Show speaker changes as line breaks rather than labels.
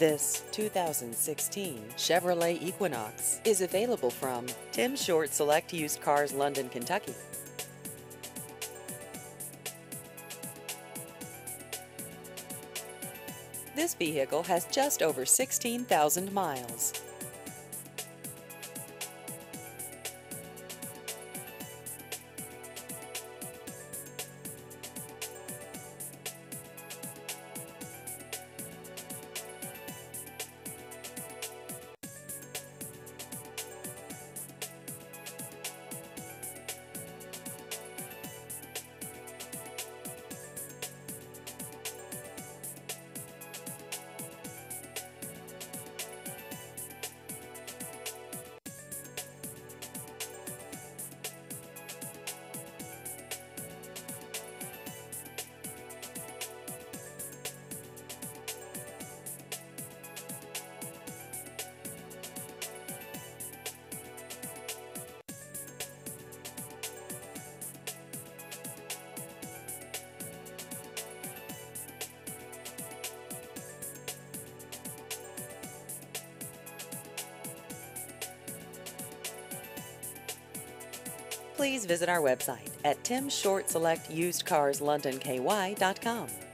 This 2016 Chevrolet Equinox is available from Tim Short Select Used Cars, London, Kentucky. This vehicle has just over 16,000 miles. Please visit our website at timshortselectusedcarslondonky.com.